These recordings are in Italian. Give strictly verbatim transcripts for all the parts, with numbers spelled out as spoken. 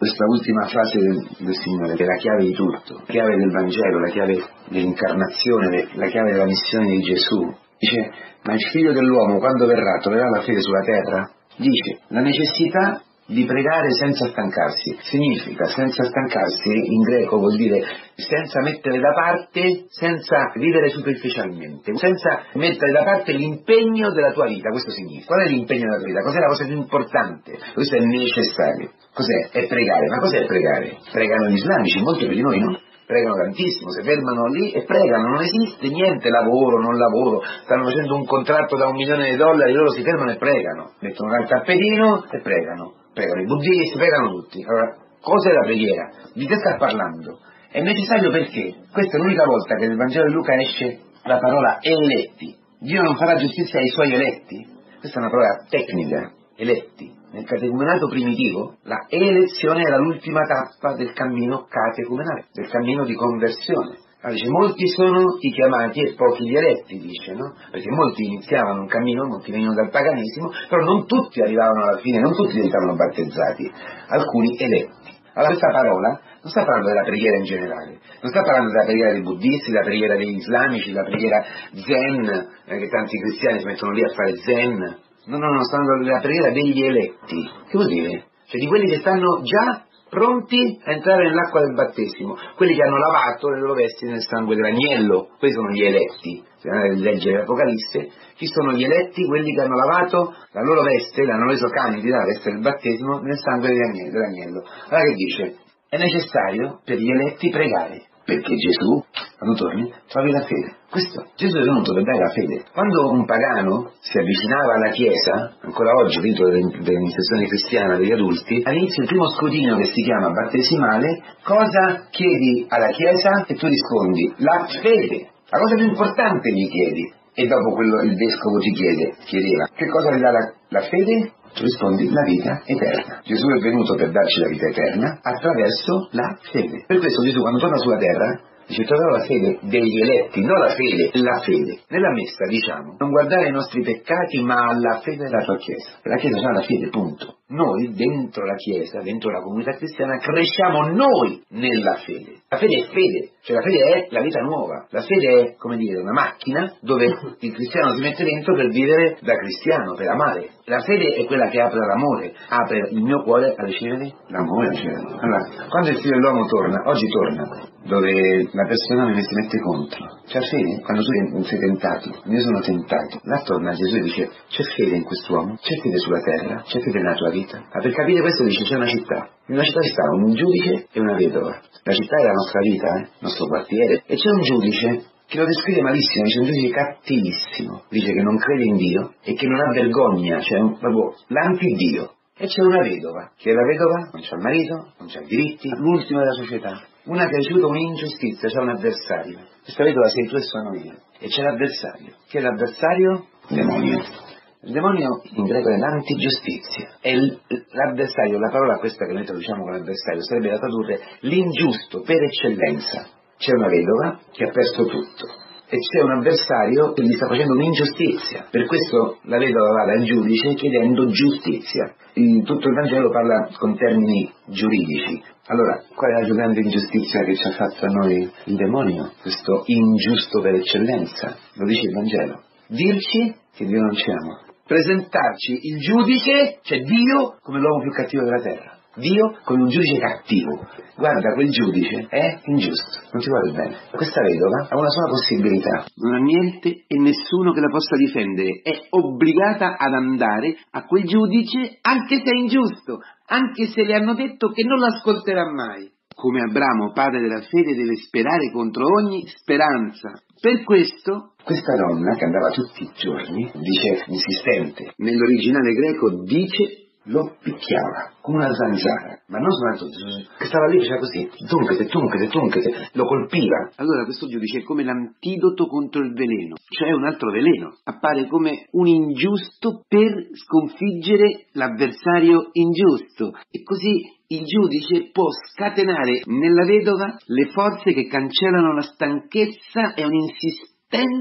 questa ultima frase del, del Signore, che è la chiave di tutto, la chiave del Vangelo, la chiave dell'incarnazione, la chiave della missione di Gesù. Dice, ma il figlio dell'uomo quando verrà troverà la fede sulla terra? Dice, la necessità di pregare senza stancarsi. Significa, senza stancarsi in greco vuol dire senza mettere da parte, senza vivere superficialmente, senza mettere da parte l'impegno della tua vita. Questo significa. Qual è l'impegno della tua vita? Cos'è la cosa più importante? Questo è necessario. Cos'è? È pregare. Ma cos'è pregare? Pregano gli islamici, molto più di noi, no? Pregano tantissimo, si fermano lì e pregano, non esiste niente lavoro, non lavoro, stanno facendo un contratto da un milione di dollari, loro si fermano e pregano, mettono al tappetino e pregano, pregano i buddisti, pregano tutti. Allora, cos'è la preghiera? Di che sta parlando? È necessario perché? Questa è l'unica volta che nel Vangelo di Luca esce la parola eletti. Dio non farà giustizia ai suoi eletti? Questa è una parola tecnica, eletti. Nel catecumenato primitivo la elezione era l'ultima tappa del cammino catecumenale, del cammino di conversione. Allora, dice, molti sono i chiamati e pochi gli eletti, dice, no? Perché molti iniziavano un cammino, molti venivano dal paganesimo, però non tutti arrivavano alla fine, non tutti diventavano battezzati, alcuni eletti. Allora questa parola non sta parlando della preghiera in generale, non sta parlando della preghiera dei buddisti, della preghiera degli islamici, della preghiera zen, eh, che tanti cristiani si mettono lì a fare zen. No, no, no, sta parlando della preghiera degli eletti. Che vuol dire? Cioè di quelli che stanno già pronti a entrare nell'acqua del battesimo, quelli che hanno lavato le loro vesti nel sangue dell'agnello. Questi sono gli eletti. Se andate a leggere l'Apocalisse, chi sono gli eletti? Quelli che hanno lavato la lora veste, l'hanno reso candida, la veste del battesimo, nel sangue dell'agnello. Allora che dice? È necessario per gli eletti pregare, perché Gesù, quando torni, trovi la fede. Questo, Gesù è venuto per dare la fede. Quando un pagano si avvicinava alla Chiesa, ancora oggi dentro dell'amministrazione cristiana degli adulti, all'inizio il primo scrutinio che si chiama battesimale, cosa chiedi alla Chiesa? E tu rispondi, la fede. La cosa più importante gli chiedi. E dopo quello il vescovo ti chiede, chiedeva, che cosa ti dà la, la fede? Tu rispondi, la vita eterna. Gesù è venuto per darci la vita eterna attraverso la fede. Per questo Gesù quando torna sulla terra dice, troverò la fede degli eletti, non la fede, la fede. Nella messa diciamo, non guardare ai nostri peccati ma alla fede della tua Chiesa. La Chiesa ha la fede, punto. Noi dentro la Chiesa, dentro la comunità cristiana, cresciamo noi nella fede. La fede è fede, cioè la fede è la vita nuova. La fede è, come dire, una macchina dove il cristiano si mette dentro per vivere da cristiano, per amare. La fede è quella che apre l'amore, apre il mio cuore a ricevere l'amore. Allora, quando il figlio dell'uomo torna, oggi torna, dove la persona mi si mette contro, c'è fede? Quando tu sei tentato, io sono tentato, là torna Gesù e dice, c'è fede in quest'uomo? C'è fede sulla terra? C'è fede nella tua vita? Ma per capire questo dice, c'è una città, in una città ci sta un giudice e una vedova. La città è la nostra vita, eh? Il nostro quartiere, e c'è un giudice che lo descrive malissimo, dice un giudice cattivissimo, dice che non crede in Dio e che non ha vergogna, cioè un, proprio l'antidio. E c'è una vedova, che è la vedova, non c'ha il marito, non c'ha i diritti, l'ultima della società, una che ha ricevuto un'ingiustizia, c'ha un avversario. Questa vedova sei tu e sono io, e c'è l'avversario. Chi è l'avversario? Il demonio. Il demonio in greco è l'antigiustizia, e l'avversario, la parola questa che noi traduciamo come avversario, sarebbe da tradurre l'ingiusto per eccellenza. C'è una vedova che ha perso tutto e c'è un avversario che gli sta facendo un'ingiustizia, per questo la vedova va dal giudice chiedendo giustizia. In tutto il Vangelo parla con termini giuridici. Allora, qual è la più grande ingiustizia che ci ha fatto a noi il demonio? Questo ingiusto per eccellenza, lo dice il Vangelo. Dirci che Dio non ci ama, presentarci il giudice, cioè Dio, come l'uomo più cattivo della terra. Dio come un giudice cattivo. Guarda, quel giudice è ingiusto, non ti vuole bene. Questa vedova ha una sola possibilità, non ha niente e nessuno che la possa difendere, è obbligata ad andare a quel giudice anche se è ingiusto, anche se le hanno detto che non l'ascolterà mai. Come Abramo, padre della fede, deve sperare contro ogni speranza. Per questo, questa donna che andava tutti i giorni, dice insistente, nell'originale greco dice, lo picchiava come una zanzara, ma non soltanto che stava lì, faceva così, tunchete, tunchete, tunchete, lo colpiva. Allora questo giudice è come l'antidoto contro il veleno, cioè un altro veleno, appare come un ingiusto per sconfiggere l'avversario ingiusto, e così il giudice può scatenare nella vedova le forze che cancellano la stanchezza e un'insistenza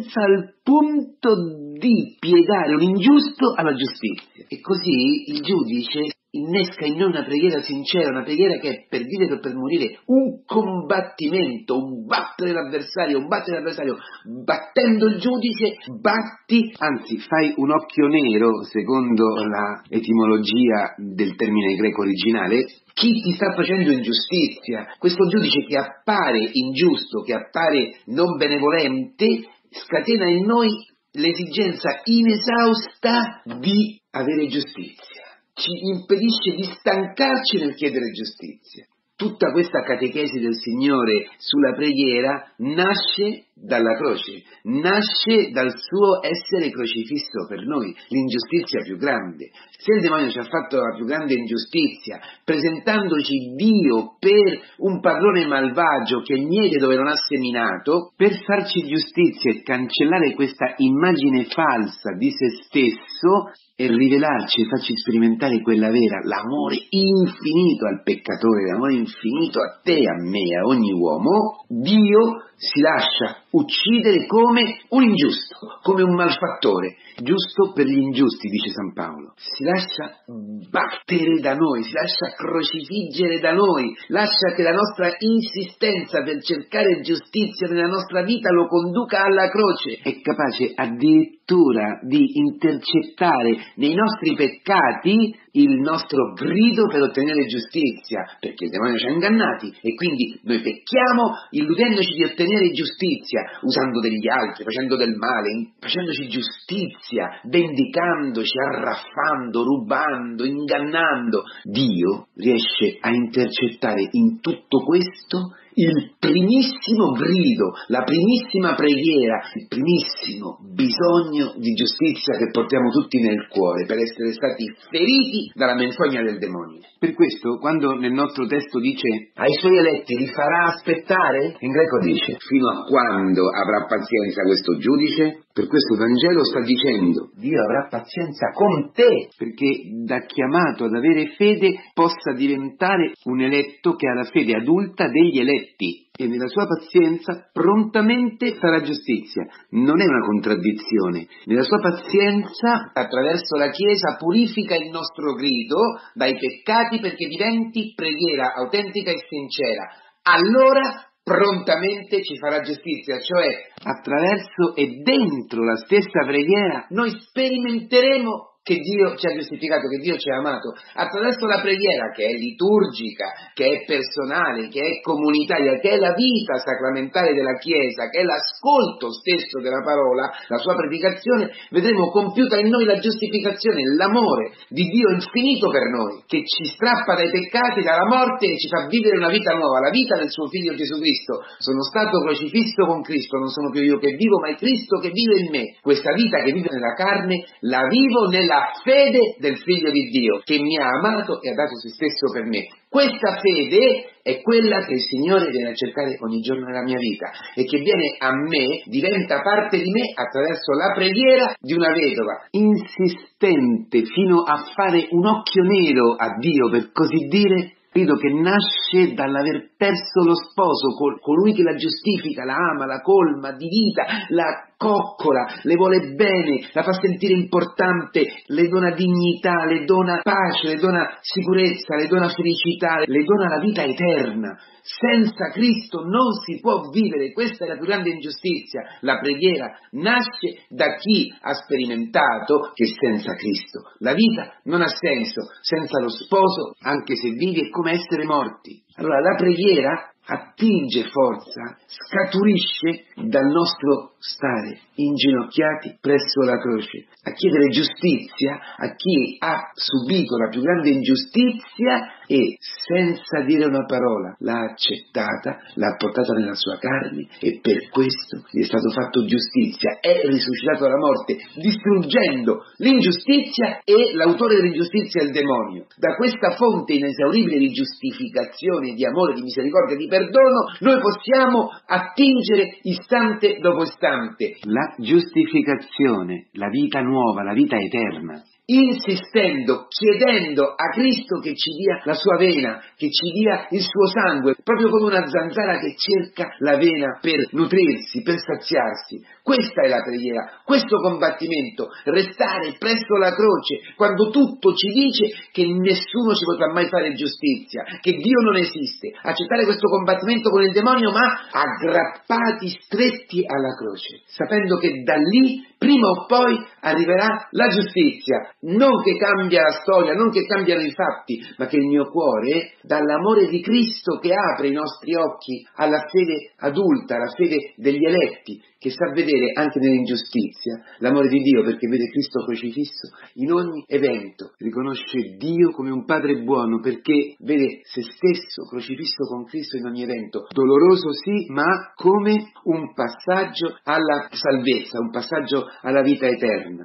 al punto di piegare un ingiusto alla giustizia. E così il giudice innesca in noi una preghiera sincera, una preghiera che è per vivere o per morire, un combattimento, un battere l'avversario, un battere l'avversario, battendo il giudice, batti, anzi fai un occhio nero, secondo la etimologia del termine greco originale, chi ti sta facendo ingiustizia. Questo giudice che appare ingiusto, che appare non benevolente, scatena in noi l'esigenza inesausta di avere giustizia, ci impedisce di stancarci nel chiedere giustizia. Tutta questa catechesi del Signore sulla preghiera nasce dalla croce, nasce dal suo essere crocifisso per noi, l'ingiustizia più grande. Se il demonio ci ha fatto la più grande ingiustizia, presentandoci Dio per un padrone malvagio che niede dove non ha seminato, per farci giustizia e cancellare questa immagine falsa di se stesso e rivelarci e farci sperimentare quella vera, l'amore infinito al peccatore, l'amore infinito a te, a me, a ogni uomo, Dio si lascia uccidere come un ingiusto, come un malfattore, giusto per gli ingiusti, dice San Paolo. Si lascia battere da noi, si lascia crocifiggere da noi, lascia che la nostra insistenza per cercare giustizia nella nostra vita lo conduca alla croce. È capace addirittura di intercettare nei nostri peccati il nostro grido per ottenere giustizia, perché il demonio ci ha ingannati e quindi noi pecchiamo illudendoci di ottenere giustizia, usando degli altri, facendo del male, facendoci giustizia, vendicandoci, arraffando, rubando, ingannando. Dio riesce a intercettare in tutto questo il primissimo grido, la primissima preghiera, il primissimo bisogno di giustizia che portiamo tutti nel cuore per essere stati feriti dalla menzogna del demonio. Per questo, quando nel nostro testo dice ai suoi eletti li farà aspettare, in greco dice fino a quando avrà pazienza questo giudice, per questo il Vangelo sta dicendo Dio avrà pazienza con te, perché da chiamato ad avere fede possa diventare un eletto che ha la fede adulta degli eletti e nella sua pazienza prontamente farà giustizia. Non è una contraddizione. Nella sua pazienza, attraverso la Chiesa, purifica il nostro grido dai peccati perché diventi preghiera autentica e sincera. Allora prontamente ci farà giustizia, cioè attraverso e dentro la stessa preghiera noi sperimenteremo che Dio ci ha giustificato, che Dio ci ha amato, attraverso la preghiera che è liturgica, che è personale, che è comunitaria, che è la vita sacramentale della Chiesa, che è l'ascolto stesso della parola, la sua predicazione, vedremo compiuta in noi la giustificazione, l'amore di Dio infinito per noi, che ci strappa dai peccati, dalla morte e ci fa vivere una vita nuova, la vita del suo Figlio Gesù Cristo. Sono stato crocifisso con Cristo, non sono più io che vivo, ma è Cristo che vive in me. Questa vita che vive nella carne, la vivo nella la fede del Figlio di Dio che mi ha amato e ha dato se stesso per me. Questa fede è quella che il Signore viene a cercare ogni giorno nella mia vita e che viene a me, diventa parte di me attraverso la preghiera di una vedova insistente fino a fare un occhio nero a Dio, per così dire. Credo che nasce dall'aver perso lo sposo, col, colui che la giustifica, la ama, la colma di vita, la coccola, le vuole bene, la fa sentire importante, le dona dignità, le dona pace, le dona sicurezza, le dona felicità, le dona la vita eterna. Senza Cristo non si può vivere, questa è la più grande ingiustizia. La preghiera nasce da chi ha sperimentato che senza Cristo la vita non ha senso, senza lo sposo, anche se vivi, è come essere morti. Allora la preghiera attinge forza, scaturisce dal nostro stare inginocchiati presso la croce, a chiedere giustizia a chi ha subito la più grande ingiustizia e senza dire una parola l'ha accettata, l'ha portata nella sua carne e per questo gli è stato fatto giustizia, è risuscitato dalla morte, distruggendo l'ingiustizia e l'autore dell'ingiustizia è il demonio. Da questa fonte inesauribile di giustificazione, di amore, di misericordia, di perdono, noi possiamo attingere istante dopo istante. La giustificazione, la vita nuova, la vita eterna, insistendo, chiedendo a Cristo che ci dia la sua vena, che ci dia il suo sangue, proprio come una zanzara che cerca la vena per nutrirsi, per saziarsi. Questa è la preghiera, questo combattimento, restare presso la croce, quando tutto ci dice che nessuno ci potrà mai fare giustizia, che Dio non esiste, accettare questo combattimento con il demonio, ma aggrappati, stretti alla croce, sapendo che da lì prima o poi arriverà la giustizia, non che cambia la storia, non che cambiano i fatti, ma che il mio cuore, dall'amore di Cristo che apre i nostri occhi alla fede adulta, alla fede degli eletti, che sa vedere anche nell'ingiustizia l'amore di Dio, perché vede Cristo crocifisso in ogni evento, riconosce Dio come un Padre buono, perché vede se stesso crocifisso con Cristo in ogni evento, doloroso sì, ma come un passaggio alla salvezza, un passaggio alla vita eterna.